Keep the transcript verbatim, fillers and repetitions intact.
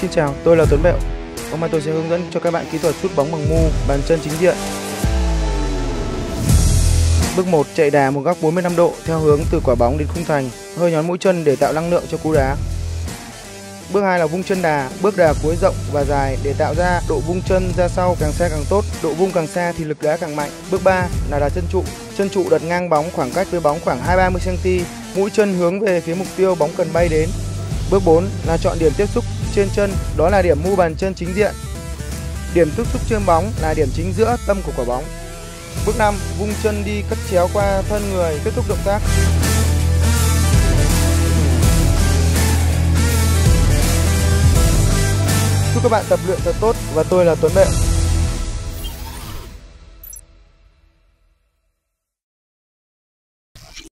Xin chào, tôi là Tuấn Bẹo. Hôm nay tôi sẽ hướng dẫn cho các bạn kỹ thuật sút bóng bằng mu bàn chân chính diện. Bước một, chạy đà một góc bốn mươi lăm độ theo hướng từ quả bóng đến khung thành, hơi nhón mũi chân để tạo năng lượng cho cú đá. Bước hai là vung chân đà, bước đà cuối rộng và dài để tạo ra độ vung chân ra sau càng xa càng tốt, độ vung càng xa thì lực đá càng mạnh. Bước ba là đá chân trụ, chân trụ đặt ngang bóng khoảng cách với bóng khoảng hai mươi ba mươi xăng ti mét, mũi chân hướng về phía mục tiêu bóng cần bay đến. Bước bốn là chọn điểm tiếp xúc trên chân, đó là điểm mu bàn chân chính diện. Điểm tiếp xúc trên bóng là điểm chính giữa tâm của quả bóng. Bước năm, vung chân đi cắt chéo qua thân người, kết thúc động tác. Chúc các bạn tập luyện thật tốt và tôi là Tuấn Bẹo.